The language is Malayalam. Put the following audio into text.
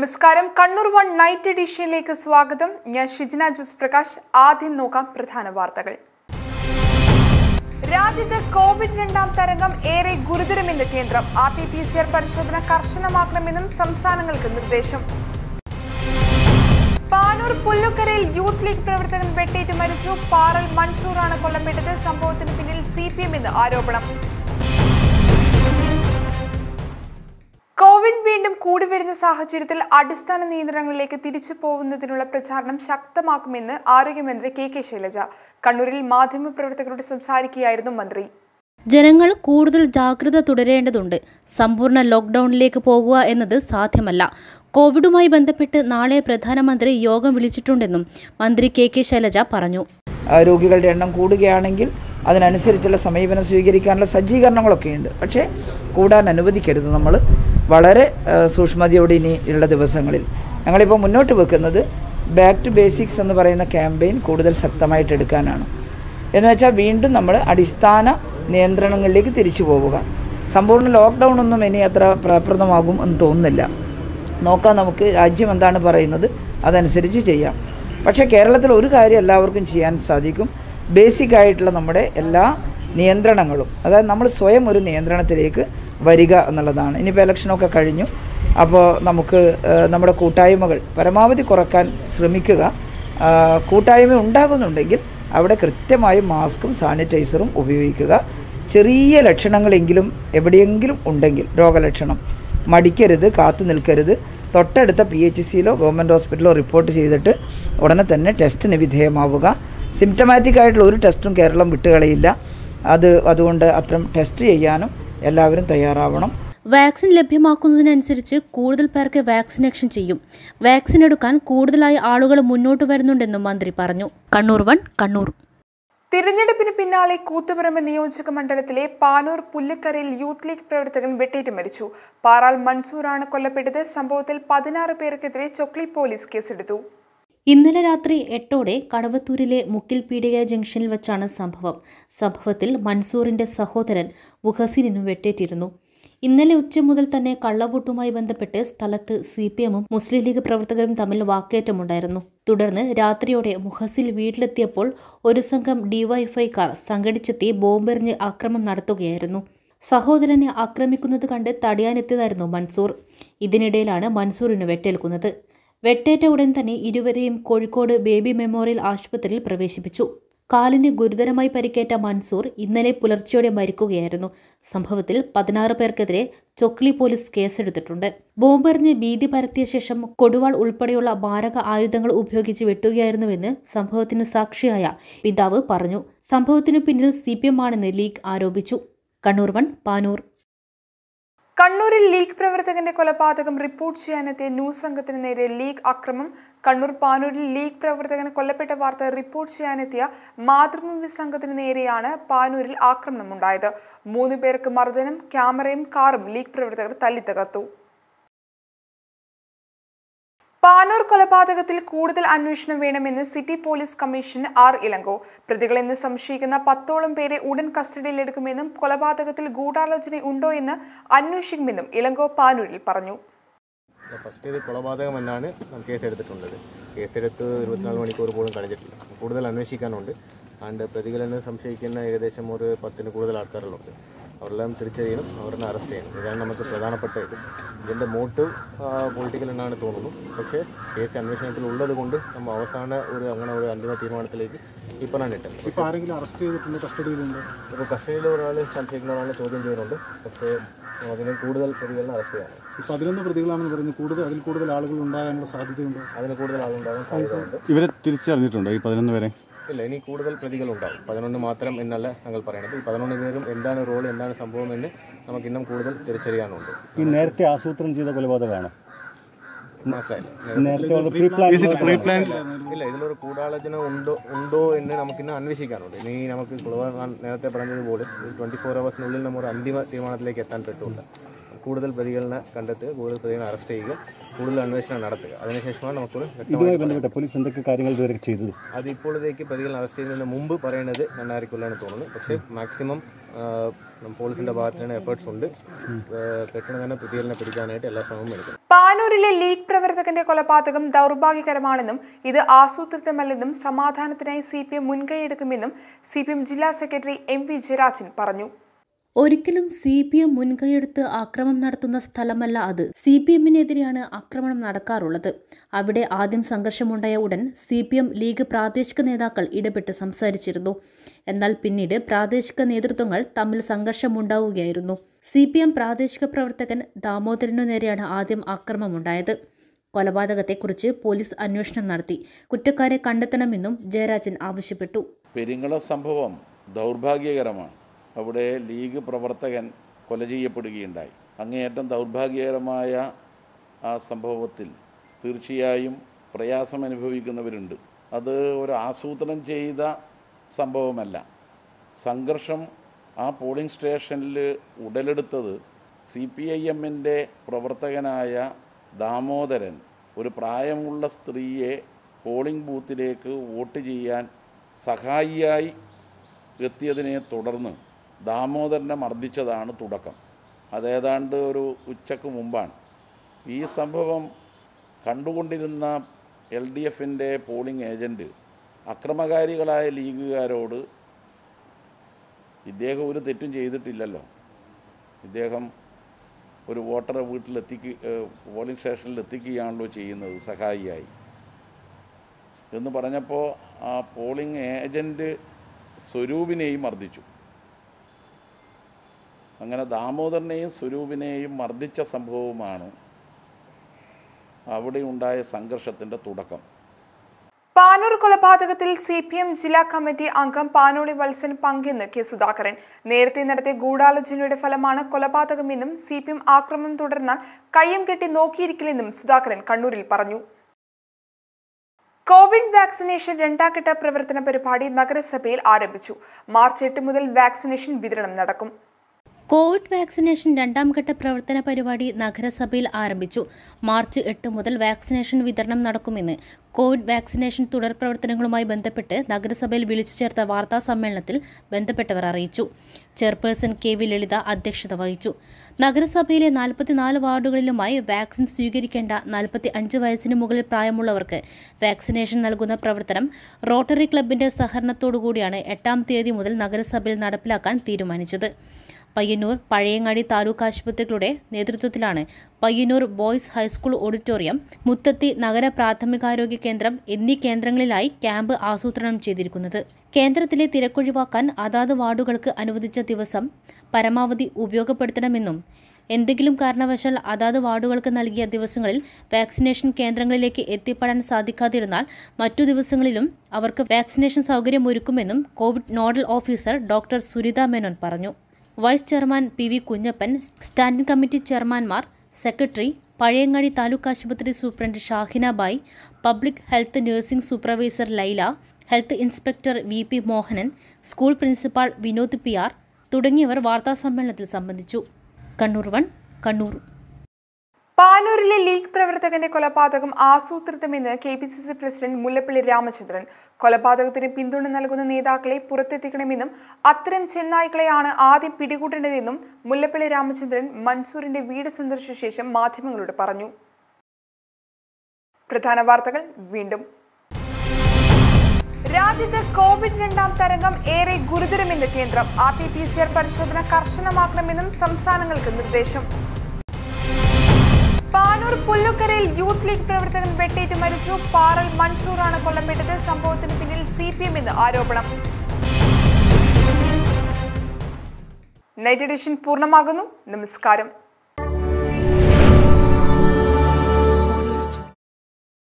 നമസ്കാരം കണ്ണൂർ വൺ നൈറ്റ് എഡിഷനിലേക്ക് സ്വാഗതം. ഞാൻ ഷിജന ജോസ് പ്രകാശ്. ആദ്യം നോക്കാം പ്രധാന വാർത്തകൾ. രാജ്യത്ത് കോവിഡ് രണ്ടാം തരംഗം ഏറെ ഗുരുതരമെന്ന് കേന്ദ്രം. RT-PCR പരിശോധന കർശനമാക്കണമെന്നും സംസ്ഥാനങ്ങൾക്ക് നിർദ്ദേശം. പാനൂർ പുല്ലുക്കരയിൽ യൂത്ത് ലീഗ് പ്രവർത്തകൻ വെട്ടേറ്റ് മരിച്ചു. പാറൽ മൻസൂറാണ് കൊല്ലപ്പെട്ടത്. സംഭവത്തിന് പിന്നിൽ CPM എന്ന് ആരോപണം. കോവിഡ് വീണ്ടും കൂടി വരുന്ന സാഹചര്യത്തിൽ അടിസ്ഥാന നിയന്ത്രണങ്ങളിലേക്ക് തിരിച്ചു പോകുന്നതിനുള്ള പ്രചാരണം ശക്തമാക്കുമെന്ന് ആരോഗ്യമന്ത്രി KK ശൈലജ. കണ്ണൂരിൽ മാധ്യമപ്രവർത്തകരോട് സംസാരിക്കുകയായിരുന്നു മന്ത്രി. ജനങ്ങൾ കൂടുതൽ ജാഗ്രത തുടരേണ്ടതുണ്ട്. സമ്പൂർണ്ണ ലോക്ക്ഡൌണിലേക്ക് പോകുക എന്നത് സാധ്യമല്ല. കോവിഡുമായി ബന്ധപ്പെട്ട് നാളെ പ്രധാനമന്ത്രി യോഗം വിളിച്ചിട്ടുണ്ടെന്നും മന്ത്രി KK ശൈലജ പറഞ്ഞു. രോഗികളുടെ എണ്ണം കൂടുകയാണെങ്കിൽ അതിനനുസരിച്ചുള്ള സമീപനം സ്വീകരിക്കാനുള്ള സജ്ജീകരണങ്ങളൊക്കെ ഉണ്ട്. പക്ഷേ കൂടാൻ അനുവദിക്കരുത്. നമ്മൾ വളരെ സൂക്ഷ്മതയോടെ ഇനി ഉള്ള ദിവസങ്ങളിൽ ഞങ്ങളിപ്പോൾ മുന്നോട്ട് വെക്കുന്നത് ബാക്ക് ടു ബേസിക്സ് എന്ന് പറയുന്ന ക്യാമ്പയിൻ കൂടുതൽ ശക്തമായിട്ട് എടുക്കാനാണ്. എന്ന് വെച്ചാൽ വീണ്ടും നമ്മൾ അടിസ്ഥാന നിയന്ത്രണങ്ങളിലേക്ക് തിരിച്ചു പോവുക. സമ്പൂർണ്ണ ലോക്ക്ഡൗൺ ഒന്നും ഇനി അത്ര ഫലപ്രദമാകും എന്ന് തോന്നുന്നില്ല. നോക്കാം, നമുക്ക് രാജ്യം എന്താണ് പറയുന്നത് അതനുസരിച്ച് ചെയ്യാം. പക്ഷേ കേരളത്തിൽ ഒരു കാര്യം എല്ലാവർക്കും ചെയ്യാൻ സാധിക്കും. ബേസിക് ആയിട്ടുള്ള നമ്മുടെ എല്ലാ നിയന്ത്രണങ്ങളും, അതായത് നമ്മൾ സ്വയം ഒരു നിയന്ത്രണത്തിലേക്ക് വരിക എന്നുള്ളതാണ്. ഇനിയിപ്പോൾ ഇലക്ഷനൊക്കെ കഴിഞ്ഞു. അപ്പോൾ നമുക്ക് നമ്മുടെ കൂട്ടായ്മകൾ പരമാവധി കുറക്കാൻ ശ്രമിക്കുക. കൂട്ടായ്മ ഉണ്ടാകുന്നുണ്ടെങ്കിൽ അവിടെ കൃത്യമായി മാസ്കും സാനിറ്റൈസറും ഉപയോഗിക്കുക. ചെറിയ ലക്ഷണങ്ങളെങ്കിലും എവിടെയെങ്കിലും ഉണ്ടെങ്കിൽ രോഗലക്ഷണം മടിക്കരുത്, കാത്തു നിൽക്കരുത്. തൊട്ടടുത്ത PHCയിലോ ഗവൺമെൻറ് ഹോസ്പിറ്റലിലോ റിപ്പോർട്ട് ചെയ്തിട്ട് ഉടനെ തന്നെ ടെസ്റ്റിന് വിധേയമാവുക. സിംറ്റമാറ്റിക് ആയിട്ടുള്ള ഒരു ടെസ്റ്റും കേരളം വിട്ടുകളയില്ല. അതുകൊണ്ട് അത്തരം ടെസ്റ്റ് ചെയ്യാനും എല്ലാവരും തയ്യാറാവണം. വാക്സിൻ ലഭ്യമാക്കുന്നതിനനുസരിച്ച് കൂടുതൽ പേർക്ക് വാക്സിനേഷൻ ചെയ്യും. വാക്സിൻ എടുക്കാൻ കൂടുതലായി ആളുകൾ മുന്നോട്ട് വരുന്നുണ്ടെന്നും മന്ത്രി പറഞ്ഞു. കണ്ണൂർ വൺ കണ്ണൂർ. തിരഞ്ഞെടുപ്പിന് പിന്നാലെ കൂത്തുപറമ്പ് നിയോജക മണ്ഡലത്തിലെ പാനൂർ പുല്ലുക്കരയിൽ യൂത്ത് ലീഗ് പ്രവർത്തകൻ വെട്ടേറ്റ് മരിച്ചു. പാറാൽ മൻസൂറാണ് കൊല്ലപ്പെട്ടത്. സംഭവത്തിൽ 16 പേർക്കെതിരെ ചൊക്ലി പോലീസ് കേസെടുത്തു. ഇന്നലെ രാത്രി 8ഓടെ കടവത്തൂരിലെ മുക്കിൽ പീടിക ജംഗ്ഷനിൽ വച്ചാണ് സംഭവത്തിൽ മൻസൂറിന്റെ സഹോദരൻ മുഹസിനും വെട്ടേറ്റിരുന്നു. ഇന്നലെ ഉച്ച മുതൽ തന്നെ കള്ളവോട്ടുമായി ബന്ധപ്പെട്ട് സ്ഥലത്ത് CPMഉം മുസ്ലിം ലീഗ് പ്രവർത്തകരും തമ്മിൽ വാക്കേറ്റമുണ്ടായിരുന്നു. തുടർന്ന് രാത്രിയോടെ മുഹസിൽ വീട്ടിലെത്തിയപ്പോൾ ഒരു സംഘം DYFIക്കാർ സംഘടിച്ചെത്തി ബോംബെറിഞ്ഞ് ആക്രമണം നടത്തുകയായിരുന്നു. സഹോദരനെ ആക്രമിക്കുന്നത് കണ്ട് തടയാനെത്തിയതായിരുന്നു മൻസൂർ. ഇതിനിടയിലാണ് മൻസൂറിന് വെട്ടേൽക്കുന്നത്. വെട്ടേറ്റ ഉടൻ തന്നെ ഇരുവരെയും കോഴിക്കോട് ബേബി മെമ്മോറിയൽ ആശുപത്രിയിൽ പ്രവേശിപ്പിച്ചു. കാലിന് ഗുരുതരമായി പരിക്കേറ്റ മൻസൂർ ഇന്നലെ പുലർച്ചെയോടെ മരിക്കുകയായിരുന്നു. സംഭവത്തിൽ 16 പേർക്കെതിരെ ചൊക്ലി പോലീസ് കേസെടുത്തിട്ടുണ്ട്. ബോംബെറിഞ്ഞ് ഭീതി പരത്തിയ ശേഷം കൊടുവാൾ ഉൾപ്പെടെയുള്ള മാരക ആയുധങ്ങൾ ഉപയോഗിച്ച് വെട്ടുകയായിരുന്നുവെന്ന് സംഭവത്തിന് സാക്ഷിയായ പിതാവ് പറഞ്ഞു. സംഭവത്തിനു പിന്നിൽ CPM ആണെന്ന് ലീഗ് ആരോപിച്ചു. കണ്ണൂർ വൺ പാനൂർ. കണ്ണൂരിൽ ലീഗ് പ്രവർത്തകന്റെ കൊലപാതകം റിപ്പോർട്ട് ചെയ്യാനെത്തിയ ന്യൂസ് സംഘത്തിന് നേരെ ലീഗ് അക്രമം. കണ്ണൂർ പാനൂരിൽ ലീഗ് പ്രവർത്തകൻ കൊല്ലപ്പെട്ട വാർത്ത റിപ്പോർട്ട് ചെയ്യാനെത്തിയ മാതൃഭൂമി സംഘത്തിന് നേരെയാണ് പാനൂരിൽ ആക്രമണമുണ്ടായത്. 3 പേർക്ക് മർദ്ദനം, ക്യാമറയും കാറും ലീഗ് പ്രവർത്തകർ തല്ലിത്തകർത്തു. പാനൂർ കൊലപാതകത്തിൽ കൂടുതൽ അന്വേഷണം വേണമെന്ന് city police commissioner R. Ilango. പ്രതികളെന്ന് സംശയിക്കുന്ന 10ഓളം പേരെ ഉടൻ കസ്റ്റഡിയിലെടുക്കുമെന്നും കൊലപാതകത്തിൽ ഗൂഢാലോചന ഉണ്ടോ എന്ന് അന്വേഷിക്കുമെന്നും ഇളങ്കോ പാനൂരിൽ പറഞ്ഞു. ഫസ്റ്റ് ഇത് കൊലപാതകം എന്നാണ് കേസെടുത്തിട്ടുള്ളത്. കേസെടുത്ത് 24 മണിക്കൂർ പോലും കഴിഞ്ഞിട്ടില്ല. കൂടുതൽ അന്വേഷിക്കാനുണ്ട്. ആണ്ട് പ്രതികളെന്ന് സംശയിക്കുന്ന ഏകദേശം ഒരു 10ന് കൂടുതൽ ആൾക്കാരുകളുണ്ട്. അവരെല്ലാം തിരിച്ചറിയണം, അവരെ അറസ്റ്റ് ചെയ്യണം. ഇതാണ് നമുക്ക് പ്രധാനപ്പെട്ട ഇത്. ഇതിൻ്റെ മോട്ടീവ് പൊളിറ്റിക്കൽ എന്നാണ് തോന്നുന്നു. പക്ഷേ കേസ് അന്വേഷണത്തിൽ ഉള്ളത് കൊണ്ട് നമ്മൾ അവസാന അങ്ങനെ ഒരു അന്തിമ തീരുമാനത്തിലേക്ക് ഇപ്പോഴാണ് ഇട്ടത്. ഇപ്പോൾ ആരെങ്കിലും അറസ്റ്റ് ചെയ്തിട്ടുണ്ട്? കസ്റ്റഡിയിലുണ്ട്? ഇപ്പോൾ കസ്റ്റഡിയിൽ ഒരാൾ സംശയിക്കുന്ന ഒരാളെ ചോദ്യം ചെയ്യുന്നുണ്ട്. പക്ഷേ അതിന് കൂടുതൽ പ്രതികളെ അറസ്റ്റ് ചെയ്യാറ്. ഇപ്പോൾ 11 പ്രതികളാണെന്ന് പറയുന്നത്. അതിൽ കൂടുതൽ ആളുകൾ ഉണ്ടാകാനുള്ള സാധ്യതയുണ്ട്. അതിന് കൂടുതൽ ആളുണ്ടാകാൻ സാധ്യതയുണ്ട്. ഇവരെ തിരിച്ചറിഞ്ഞിട്ടുണ്ടോ ഈ 11 പേരെ? ഇല്ല, ഇനി കൂടുതൽ പ്രതികളുണ്ടാവും. 11 മാത്രം എന്നല്ല ഞങ്ങൾ പറയണത്. ഈ 11 പേരും എന്താണ് റോൾ, എന്താണ് സംഭവം എന്ന് നമുക്ക് ഇന്നും കൂടുതൽ തിരിച്ചറിയാനുണ്ട്. ഈ നേരത്തെ ആസൂത്രണം ചെയ്ത കൊലപാതകമാണ്? മനസ്സിലായില്ല. ഇല്ല, ഇതിലൊരു ഗൂഢാലോചന ഉണ്ടോ എന്ന് നമുക്കിന്ന് അന്വേഷിക്കാനുണ്ട്. ഇനി നമുക്ക് നേരത്തെ പറഞ്ഞതുപോലെ 24 hours നമ്മൾ അന്തിമ തീരുമാനത്തിലേക്ക് എത്താൻ പറ്റില്ല. കൂടുതൽ പ്രതികളെ കണ്ടെത്തുക, കൂടുതൽ പ്രതികളെ അറസ്റ്റ് ചെയ്യുക, കൂടുതൽ അന്വേഷണം നടത്തുക. അതിനുശേഷമാണ് നമുക്ക് ഇതുമായി ബന്ധപ്പെട്ട പോലീസ് എന്തൊക്കെ കാര്യങ്ങൾ ഇതുവരെ ചെയ്തത്? അത് ഇപ്പോഴത്തേക്ക് പ്രതികളെ അറസ്റ്റ് ചെയ്യുന്നതിന് മുമ്പ് പറയുന്നത് രണ്ടായിരിക്കുമെന്നാണ് തോന്നുന്നത്. പക്ഷേ മാക്സിമം പോലീസിന്റെ ഭാഗത്തുനിന്ന് എഫേർട്സ് ഉണ്ട്. പെട്ടെന്ന് തന്നെ പ്രതികളെ പിടിക്കാനായിട്ട് എല്ലാ ശ്രമവും എടുക്കും. പാനൂരിലെ ലീഗ് പ്രവർത്തകന്റെ കൊലപാതകം ദൗർഭാഗ്യകരമാണെന്നും ഇത് ആസൂത്രിതമല്ലെന്നും സമാധാനത്തിനായി CPM മുൻകൈയെടുക്കുമെന്നും CPM ജില്ലാ സെക്രട്ടറി MV ജയരാജൻ പറഞ്ഞു. ഒരിക്കലും CPM മുൻകൈയെടുത്ത് ആക്രമണം നടത്തുന്ന സ്ഥലമല്ല അത്. CPMനെതിരെയാണ് ആക്രമണം നടക്കാറുള്ളത്. അവിടെ ആദ്യം സംഘർഷമുണ്ടായ ഉടൻ CPM ലീഗ് പ്രാദേശിക നേതാക്കൾ ഇടപെട്ട് സംസാരിച്ചിരുന്നു. എന്നാൽ പിന്നീട് പ്രാദേശിക നേതൃത്വങ്ങൾ തമ്മിൽ സംഘർഷമുണ്ടാവുകയായിരുന്നു. CPM പ്രാദേശിക പ്രവർത്തകൻ ദാമോദരനു നേരെയാണ് ആദ്യം ആക്രമണമുണ്ടായത്. കൊലപാതകത്തെക്കുറിച്ച് പോലീസ് അന്വേഷണം നടത്തി കുറ്റക്കാരെ കണ്ടെത്തണമെന്നും ജയരാജൻ ആവശ്യപ്പെട്ടു. പെരിങ്ങള സംഭവം ദൗർഭാഗ്യകരമാണ്. അവിടെ ലീഗ് പ്രവർത്തകൻ കൊല ചെയ്യപ്പെടുകയുണ്ടായി. അങ്ങേയറ്റം ദൗർഭാഗ്യകരമായ ആ സംഭവത്തിൽ തീർച്ചയായും പ്രയാസം അനുഭവിക്കുന്നവരുണ്ട്. അത് ഒരു ആസൂത്രണം ചെയ്ത സംഭവമല്ല. സംഘർഷം ആ പോളിംഗ് സ്റ്റേഷനിൽ ഉടലെടുത്തത് CPIMൻ്റെ പ്രവർത്തകനായ ദാമോദരൻ ഒരു പ്രായമുള്ള സ്ത്രീയെ പോളിംഗ് ബൂത്തിലേക്ക് വോട്ട് ചെയ്യാൻ സഹായിയായി എത്തിയതിനെ തുടർന്ന് ദാമോദരനെ മർദ്ദിച്ചതാണ് തുടക്കം. അതേതാണ്ട് ഒരു ഉച്ചക്ക് മുമ്പാണ്. ഈ സംഭവം കണ്ടുകൊണ്ടിരുന്ന LDFൻ്റെ പോളിംഗ് ഏജൻറ്റ് അക്രമകാരികളായ ലീഗുകാരോട് ഇദ്ദേഹം ഒരു തെറ്റും ചെയ്തിട്ടില്ലല്ലോ, ഇദ്ദേഹം ഒരു വോട്ടറെ പോളിംഗ് സ്റ്റേഷനിൽ എത്തിക്കുകയാണല്ലോ ചെയ്യുന്നത് സഹായിയായി എന്ന് പറഞ്ഞപ്പോൾ ആ പോളിംഗ് ഏജൻറ്റ് സ്വരൂപിനെയും മർദ്ദിച്ചു. അങ്ങനെ ദാമോദരനെയും സ്വരൂപിനെയും മർദ്ദിച്ച സംഭവമാണ് അവിടെ ഉണ്ടായ സംഘർഷത്തിൻ്റെ തുടക്കം. പാനൂർ കൊലപാതകത്തിൽ CPM ജില്ലാ കമ്മിറ്റി അംഗം പാനോളി വത്സൻ പങ്കെന്ന് കെ സുധാകരൻ. നേരത്തെ നടത്തിയ ഗൂഢാലോചനയുടെ ഫലമാണ് കൊലപാതകമെന്നും CPM ആക്രമണം തുടർന്നാൽ കയ്യം കെട്ടി നോക്കിയിരിക്കില്ലെന്നും സുധാകരൻ കണ്ണൂരിൽ പറഞ്ഞു. കോവിഡ് വാക്സിനേഷൻ രണ്ടാംഘട്ട പ്രവർത്തന പരിപാടി നഗരസഭയിൽ ആരംഭിച്ചു. മാർച്ച് 8 മുതൽ വാക്സിനേഷൻ വിതരണം നടക്കും. കോവിഡ് വാക്സിനേഷൻ രണ്ടാംഘട്ട പ്രവർത്തന പരിപാടി നഗരസഭയിൽ ആരംഭിച്ചു. മാർച്ച് 8 മുതൽ വാക്സിനേഷൻ വിതരണം നടക്കുമെന്ന് കോവിഡ് വാക്സിനേഷൻ തുടർ പ്രവർത്തനങ്ങളുമായി ബന്ധപ്പെട്ട് നഗരസഭയിൽ വിളിച്ചു ചേർത്ത വാർത്താ സമ്മേളനത്തിൽ ബന്ധപ്പെട്ടവർ അറിയിച്ചു. ചെയർപേഴ്സൺ KV ലളിത അധ്യക്ഷത വഹിച്ചു. നഗരസഭയിലെ 44 വാർഡുകളിലുമായി വാക്സിൻ സ്വീകരിക്കേണ്ട 45 വയസ്സിന് മുകളിൽ പ്രായമുള്ളവർക്ക് വാക്സിനേഷൻ നൽകുന്ന പ്രവർത്തനം റോട്ടറി ക്ലബിന്റെ സഹകരണത്തോടുകൂടിയാണ് 8-ാം തീയതി മുതൽ നഗരസഭയിൽ നടപ്പിലാക്കാൻ തീരുമാനിച്ചത്. പയ്യന്നൂർ, പഴയങ്ങാടി താലൂക്ക് ആശുപത്രികളുടെ നേതൃത്വത്തിലാണ് Payyanur boys high school auditorium, Muthathi നഗര പ്രാഥമികാരോഗ്യ കേന്ദ്രം എന്നീ കേന്ദ്രങ്ങളിലായി ക്യാമ്പ് ആസൂത്രണം ചെയ്തിരിക്കുന്നത്. കേന്ദ്രത്തിലെ തിരക്കൊഴിവാക്കാൻ അതാത് വാർഡുകൾക്ക് അനുവദിച്ച ദിവസം പരമാവധി ഉപയോഗപ്പെടുത്തണമെന്നും എന്തെങ്കിലും കാരണവശാൽ അതാത് വാർഡുകൾക്ക് നൽകിയ ദിവസങ്ങളിൽ വാക്സിനേഷൻ കേന്ദ്രങ്ങളിലേക്ക് എത്തിപ്പെടാൻ സാധിക്കാതിരുന്നാൽ മറ്റു ദിവസങ്ങളിലും അവർക്ക് വാക്സിനേഷൻ സൗകര്യമൊരുക്കുമെന്നും Covid nodal officer doctor Suritha Menon പറഞ്ഞു. Vice chairman PV Kunhappan, standing committee ചെയർമാൻമാർ, സെക്രട്ടറി, പഴയങ്ങാടി താലൂക്ക് ആശുപത്രി superintendent Shahina Bai, public health nursing supervisor Laila, health inspector VP Mohanan, school principal Vinod PR തുടങ്ങിയവർ വാർത്താസമ്മേളനത്തിൽ സംബന്ധിച്ചു. കണ്ണൂർ 1 കണ്ണൂർ. പാനൂരിലെ ലീഗ് പ്രവർത്തകന്റെ കൊലപാതകം ആസൂത്രിതമെന്ന് KPCC പ്രസിഡന്റ് മുല്ലപ്പള്ളി രാമചന്ദ്രൻ. കൊലപാതകത്തിന് പിന്തുണ നൽകുന്ന നേതാക്കളെ പുറത്തെത്തിക്കണമെന്നും അത്തരം ചെന്നായ്ക്കളെയാണ് ആദ്യം പിടികൂടേണ്ടതെന്നും മുല്ലപ്പള്ളി രാമചന്ദ്രൻ മൻസൂറിന്റെ വീട് സന്ദർശിച്ച ശേഷം മാധ്യമങ്ങളോട് പറഞ്ഞു. പ്രധാന വാർത്തകൾ വീണ്ടും. രാജ്യത്ത് കോവിഡ് രണ്ടാം തരംഗം ഏറെ ഗുരുതരമെന്ന് കേന്ദ്രം. RT-PCR പരിശോധന കർശനമാക്കണമെന്നും സംസ്ഥാനങ്ങൾക്ക് നിർദ്ദേശം. പാനൂർ പുല്ലുക്കരയിൽ യൂത്ത് ലീഗ് പ്രവർത്തകൻ വെട്ടേറ്റ് മരിച്ചു. പാറൽ മൻസൂറാണ് കൊല്ലപ്പെട്ടത്. സംഭവത്തിന് പിന്നിൽ CPM എന്ന് ആരോപണം. നൈറ്റ് എഡിഷൻ പൂർണ്ണമാകുന്നു. നമസ്കാരം.